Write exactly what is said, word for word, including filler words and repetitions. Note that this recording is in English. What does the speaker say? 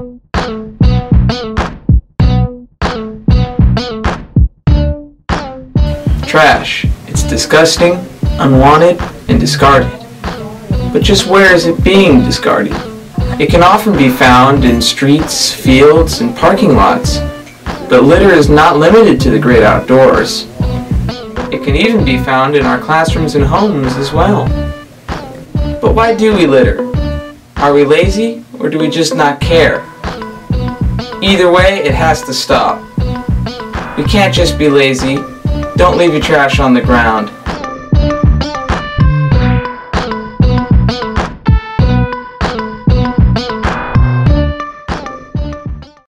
Trash. It's disgusting, unwanted, and discarded. But just where is it being discarded? It can often be found in streets, fields, and parking lots. But litter is not limited to the great outdoors. It can even be found in our classrooms and homes as well. But why do we litter? Are we lazy, or do we just not care? Either way, it has to stop. We can't just be lazy. Don't leave your trash on the ground.